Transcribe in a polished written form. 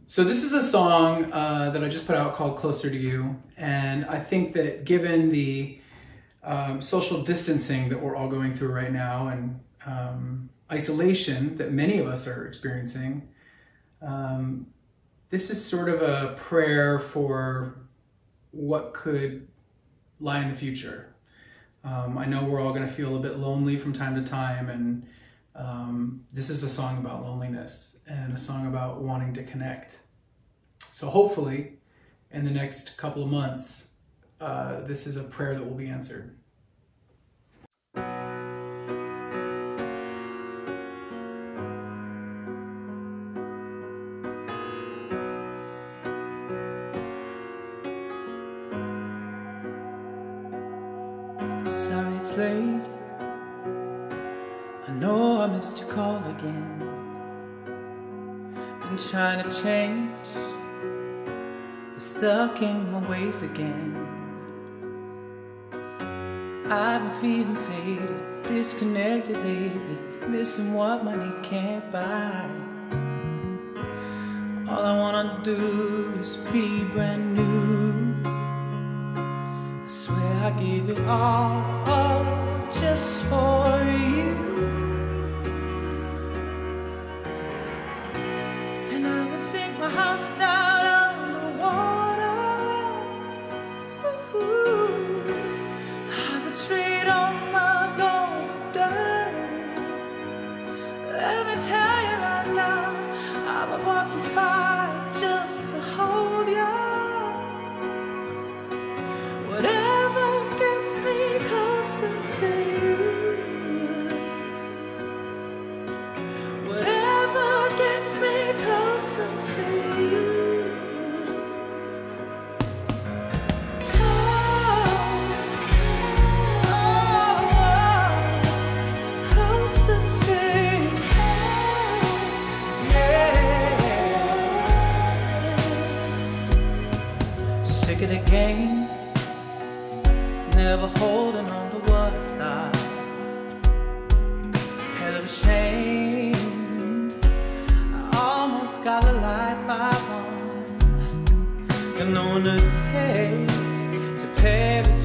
So this is a song that I just put out called Closer to You. And I think that given the social distancing that we're all going through right now and isolation that many of us are experiencing, this is sort of a prayer for what could lie in the future. I know we're all going to feel a bit lonely from time to time, and this is a song about loneliness and a song about wanting to connect. So hopefully in the next couple of months, this is a prayer that will be answered. Sorry it's late, I know I missed your call again. Been trying to change, but stuck in my ways again. I've been feeling faded, disconnected lately, missing what money can't buy. All I wanna do is be brand new. I swear I gave it all just for you. And I would sink my house down underwater. Ooh, I would trade all my gold for dirt. Let me tell you right now, I would walk through fire just to hold you. Whatever gets me closer to you, whatever gets me closer to you. Closer to you, yeah. Sick of the game, never holding on to what I started. Hell of a shame, I almost got the life I want. Got no one to take to Paris